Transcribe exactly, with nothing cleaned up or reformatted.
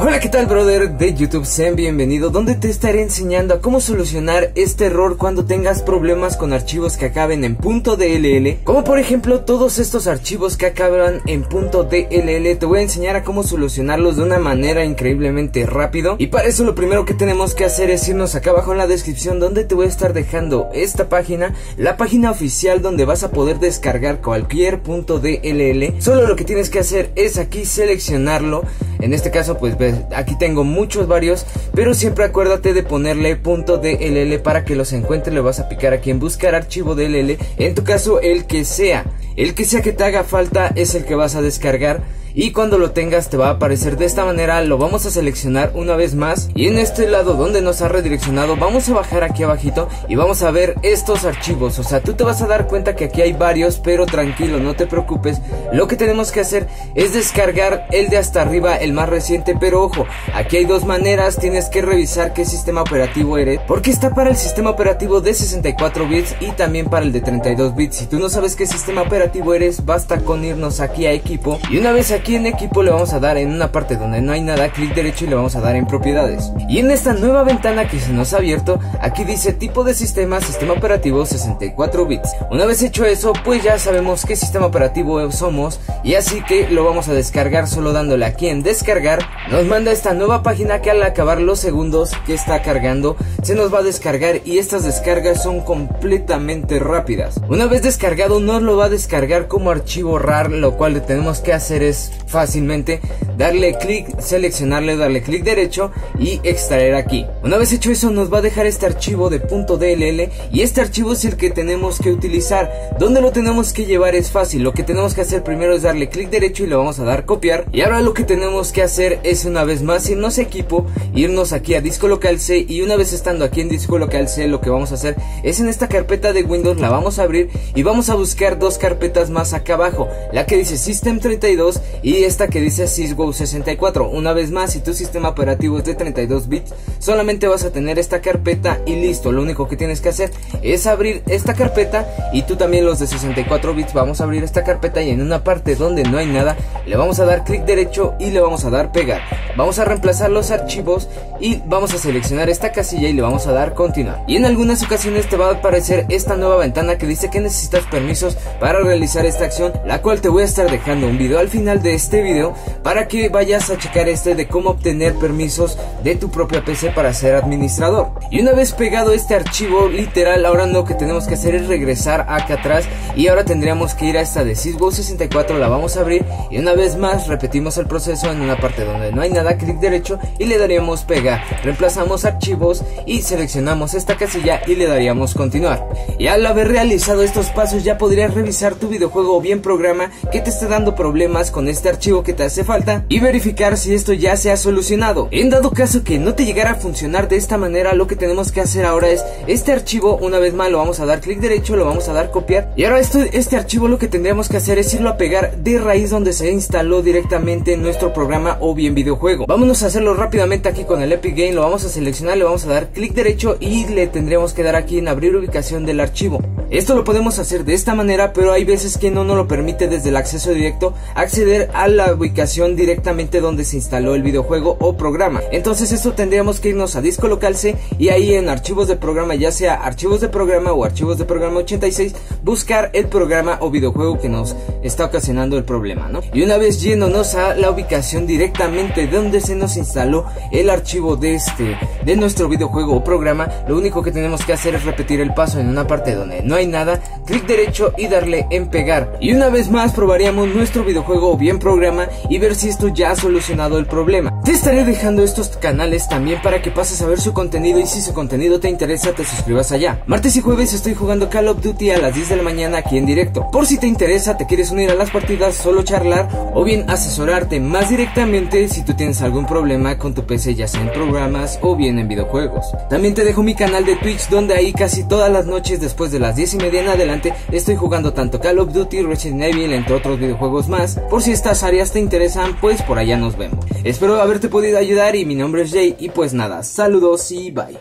Hola, ¿qué tal, brother de YouTube? Sean bienvenidos, donde te estaré enseñando a cómo solucionar este error cuando tengas problemas con archivos que acaben en .dll, como por ejemplo todos estos archivos que acaban en .dll. Te voy a enseñar a cómo solucionarlos de una manera increíblemente rápido, y para eso lo primero que tenemos que hacer es irnos acá abajo en la descripción, donde te voy a estar dejando esta página, la página oficial donde vas a poder descargar cualquier .dll. Solo lo que tienes que hacer es aquí seleccionarlo. En este caso pues ves, aquí tengo muchos varios, pero siempre acuérdate de ponerle .dll para que los encuentres. Le vas a picar aquí en buscar archivo dll, en tu caso el que sea, el que sea que te haga falta es el que vas a descargar. Y cuando lo tengas te va a aparecer de esta manera. Lo vamos a seleccionar una vez más, y en este lado donde nos ha redireccionado vamos a bajar aquí abajito y vamos a ver estos archivos. O sea, tú te vas a dar cuenta que aquí hay varios, pero tranquilo, no te preocupes. Lo que tenemos que hacer es descargar el de hasta arriba, el más reciente. Pero ojo, aquí hay dos maneras. Tienes que revisar qué sistema operativo eres, porque está para el sistema operativo de sesenta y cuatro bits y también para el de treinta y dos bits. Si tú no sabes qué sistema operativo eres, basta con irnos aquí a equipo, y una vez aquí Aquí en equipo le vamos a dar en una parte donde no hay nada, clic derecho, y le vamos a dar en propiedades. Y en esta nueva ventana que se nos ha abierto, aquí dice tipo de sistema, sistema operativo sesenta y cuatro bits. Una vez hecho eso, pues ya sabemos qué sistema operativo somos, y así que lo vamos a descargar solo dándole aquí en descargar. Nos manda esta nueva página que al acabar los segundos que está cargando, se nos va a descargar, y estas descargas son completamente rápidas. Una vez descargado, nos lo va a descargar como archivo rar, lo cual le tenemos que hacer es fácilmente darle clic, seleccionarle, darle clic derecho y extraer aquí. Una vez hecho eso, nos va a dejar este archivo de .dll, y este archivo es el que tenemos que utilizar. Donde lo tenemos que llevar es fácil. Lo que tenemos que hacer primero es darle clic derecho y le vamos a dar copiar, y ahora lo que tenemos que hacer es una vez más irnos a equipo, irnos aquí a disco local C, y una vez estando aquí en disco local C, lo que vamos a hacer es en esta carpeta de Windows la vamos a abrir y vamos a buscar dos carpetas más acá abajo, la que dice System treinta y dos y esta que dice Sysgo sesenta y cuatro. Una vez más, si tu sistema operativo es de treinta y dos bits, solamente vas a tener esta carpeta y listo. Lo único que tienes que hacer es abrir esta carpeta, y tú también los de sesenta y cuatro bits vamos a abrir esta carpeta, y en una parte donde no hay nada le vamos a dar clic derecho y le vamos a dar pegar. Vamos a reemplazar los archivos y vamos a seleccionar esta casilla y le vamos a dar continuar. Y en algunas ocasiones te va a aparecer esta nueva ventana que dice que necesitas permisos para realizar esta acción, la cual te voy a estar dejando un video al final de este video para que vayas a checar este de cómo obtener permisos de tu propia P C para ser administrador. Y una vez pegado este archivo, literal, ahora lo que tenemos que hacer es regresar acá atrás, y ahora tendríamos que ir a esta de Sysgo sesenta y cuatro, la vamos a abrir, y una vez más repetimos el proceso en una parte donde no hay nada, clic derecho y le daríamos pegar, reemplazamos archivos y seleccionamos esta casilla y le daríamos continuar. Y al haber realizado estos pasos ya podrías revisar tu videojuego o bien programa que te esté dando problemas con este archivo que te hace falta y verificar si esto ya se ha solucionado. En dado caso que no te llegara a funcionar de esta manera, lo que tenemos que hacer ahora es este archivo, una vez más lo vamos a dar clic derecho, lo vamos a dar copiar, y ahora esto, este archivo lo que tendríamos que hacer es irlo a pegar de raíz donde se instaló directamente en nuestro programa o bien videojuego. Vámonos a hacerlo rápidamente aquí con el Epic Game. Lo vamos a seleccionar, le vamos a dar clic derecho y le tendríamos que dar aquí en abrir ubicación del archivo. Esto lo podemos hacer de esta manera, pero hay veces que no nos lo permite desde el acceso directo acceder a la ubicación directamente donde se instaló el videojuego o programa. Entonces esto tendríamos que irnos a disco local C, y ahí en archivos de programa, ya sea archivos de programa o archivos de programa ochenta y seis, buscar el programa o videojuego que nos está ocasionando el problema, ¿no? Y una vez yéndonos a la ubicación directamente donde se nos instaló el archivo de este de nuestro videojuego o programa, lo único que tenemos que hacer es repetir el paso en una parte donde no hay nada, clic derecho y darle en pegar. Y una vez más probaríamos nuestro videojuego o bien programa y ver si esto ya ha solucionado el problema. Te estaré dejando estos canales también para que pases a ver su contenido, y si su contenido te interesa te suscribas allá. Martes y jueves estoy jugando Call of Duty a las diez de la mañana aquí en directo. Por si te interesa, te quieres unir a las partidas, solo charlar o bien asesorarte más directamente si tú tienes algún problema con tu P C, ya sea en programas o bien en videojuegos. También te dejo mi canal de Twitch, donde ahí casi todas las noches después de las diez y media en adelante estoy jugando tanto Call of Duty, Resident Evil, entre otros videojuegos más. Por si estas áreas te interesan, pues por allá nos vemos. Espero haberte podido ayudar, y mi nombre es Jay, y pues nada, saludos y bye.